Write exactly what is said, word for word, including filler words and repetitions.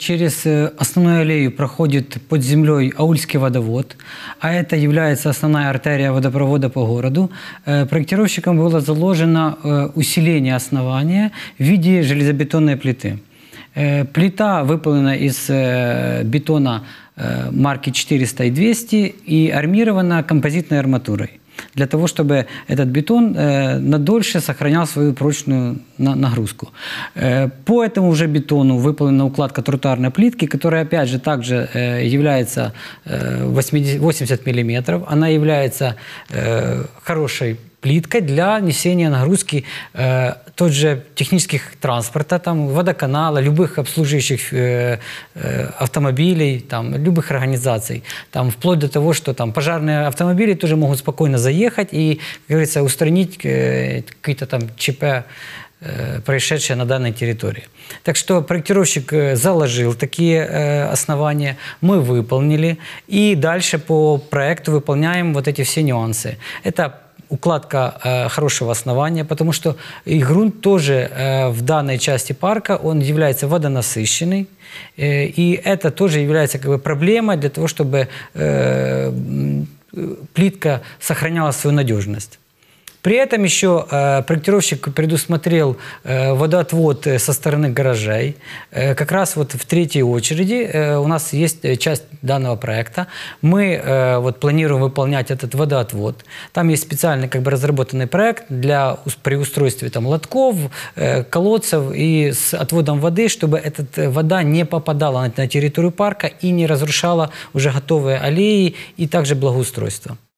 Через основную аллею проходит под землей Аульский водовод, а это является основная артерия водопровода по городу. Проектировщикам было заложено усиление основания в виде железобетонной плиты. Плита выполнена из бетона марки четыреста и двести и армирована композитной арматурой, для того, чтобы этот бетон э, надольше сохранял свою прочную на нагрузку. Э, по этому же бетону выполнена укладка тротуарной плитки, которая, опять же, также э, является э, восемьдесят миллиметров. Она является э, хорошей плиткой для несения нагрузки э, тот же технических транспорта, там, водоканала, любых обслуживающих э, э, автомобилей, там, любых организаций. Там, вплоть до того, что там, пожарные автомобили тоже могут спокойно заехать и, как говорится, устранить э, какие-то там ЧП, э, происшедшие на данной территории. Так что проектировщик заложил такие э, основания, мы выполнили, и дальше по проекту выполняем вот эти все нюансы. Это укладка э, хорошего основания, потому что и грунт тоже э, в данной части парка, он является водонасыщенный, э, и это тоже является как бы проблемой для того, чтобы э, плитка сохраняла свою надежность. При этом еще э, проектировщик предусмотрел э, водоотвод со стороны гаражей. Э, как раз вот в третьей очереди э, у нас есть часть данного проекта. Мы э, вот планируем выполнять этот водоотвод. Там есть специальный как бы разработанный проект для при устройстве там лотков, э, колодцев и с отводом воды, чтобы эта вода не попадала на, на территорию парка и не разрушала уже готовые аллеи и также благоустройство.